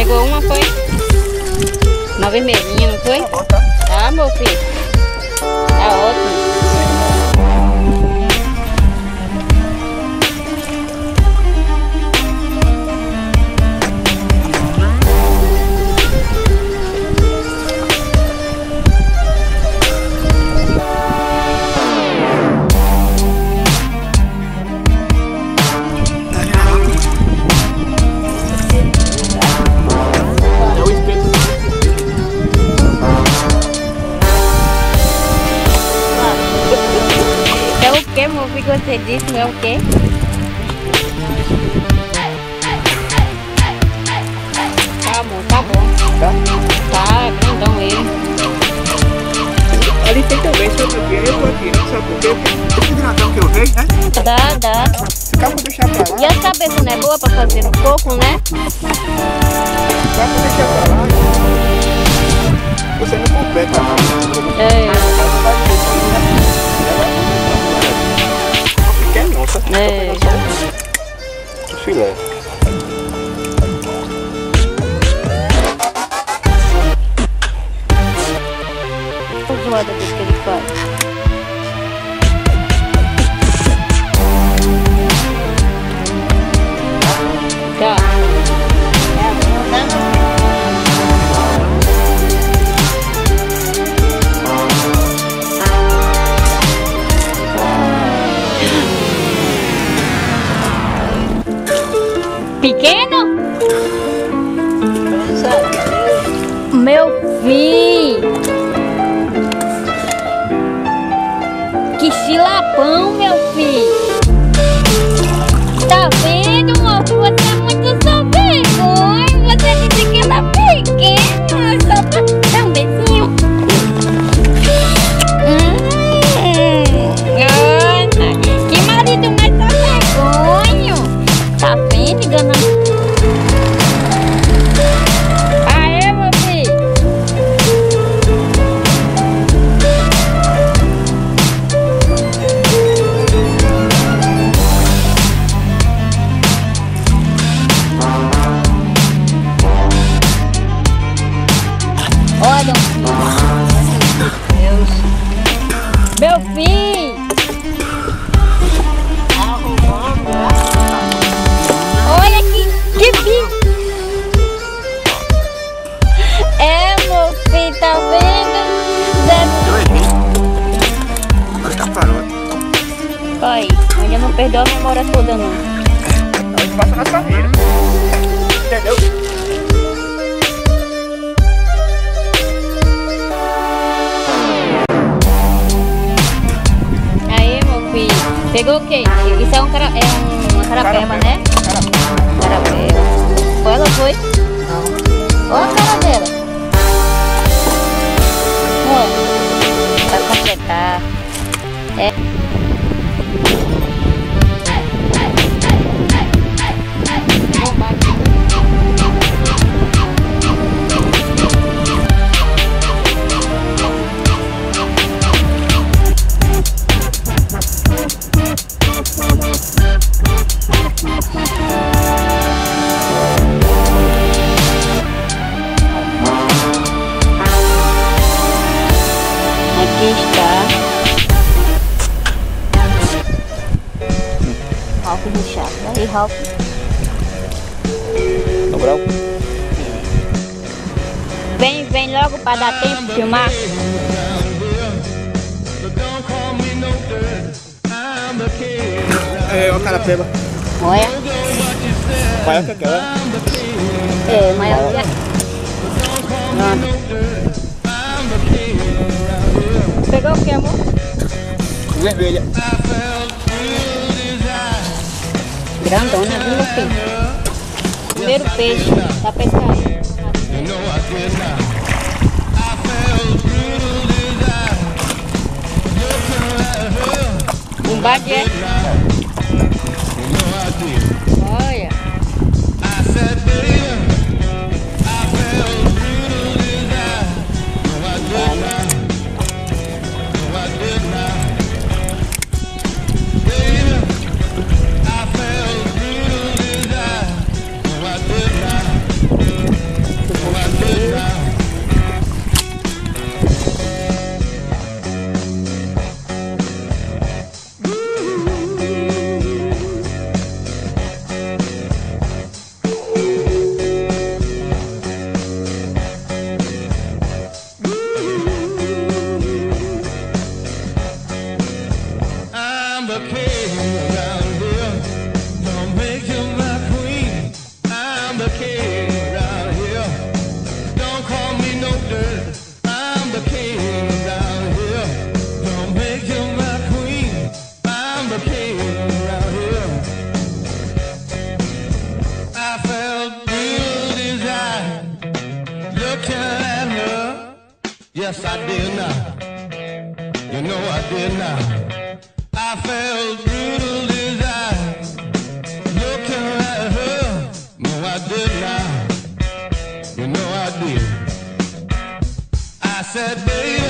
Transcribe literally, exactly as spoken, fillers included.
Pegou uma, foi? Uma vermelhinha, não foi? Tá bom, tá? Tá, meu filho. Tá ótimo. É o espelho. É o que, meu filho, que você disse? É o que? Tá bom, tá bom. Tá? Tá, grandão ele. Ali tem também, se eu tô aqui, eu tô aqui, não sabe por quê? Esse grandão que eu vejo, né? Dá, dá. Se cá vou deixar pra lá. E as cabeças não é boa pra fazer no coco, né? Cá vou deixar pra lá. Você não completa. É. Não fiquei não, tá? É. O filé. O zoado que ele faz. Tá. Pequeno? Meu filho! Que chilapão, meu filho! Tá vendo, moço? Você é muito sem vergonha! Você disse que ela é pequena! Só pra dar um beijinho! Hum, Ana, que marido mais sem vergonha! Tá vendo, dona? Aê, meu filho! Olha, Deus. Meu filho! Olha que, que bicho! É, meu filho, tá vendo? Agora tá parado. Pai, ainda não perdeu a memória toda, não. A gente passa na carreira. Entendeu? Aí, meu filho, pegou o quê? Isso é, um cara, é um, uma carapeba, né? Carapeba. Foi ela, foi? Não. Olha a cara dela. Olha, pra completar. É. Aqui está Ralph Richard. Aí, Ralph. Sobral? Vem, vem logo para dar tempo de filmar. É uma carapeba. Olha. Maior que aquela. É, maior que a... Pronto. Pegou o que, amor? Vermelha. Grandona, viu, meu filho? Primeiro peixe da pescaria. Um badé. Olha. Yes, I did now. You know I did now. I felt brutal desire looking at her. No, I did now. You know I did. I said, baby.